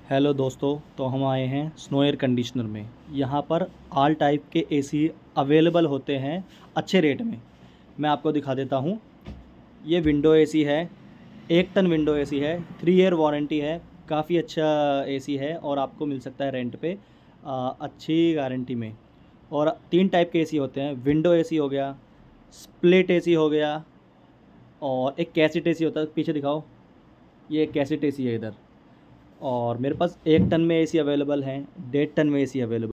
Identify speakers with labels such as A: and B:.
A: Hello दोस्तों, तो हम आए हैं स्नो एयर कंडीशनर में। यहाँ पर ऑल टाइप के एसी अवेलेबल होते हैं अच्छे रेट में। मैं आपको दिखा देता हूँ। ये विंडो एसी है, 1 टन विंडो एसी है, 3 ईयर वारंटी है। काफ़ी अच्छा एसी है और आपको मिल सकता है रेंट पे अच्छी गारंटी में। और 3 टाइप के एसी होते हैं। विंडो एसी हो गया, स्प्लिट एसी हो गया, और एक कैसेट एसी होता है। पीछे दिखाओ, ये एक कैसेट एसी है इधर। और मेरे पास 1 टन में एसी अवेलेबल हैं, 1.5 टन में एसी अवेलेबल।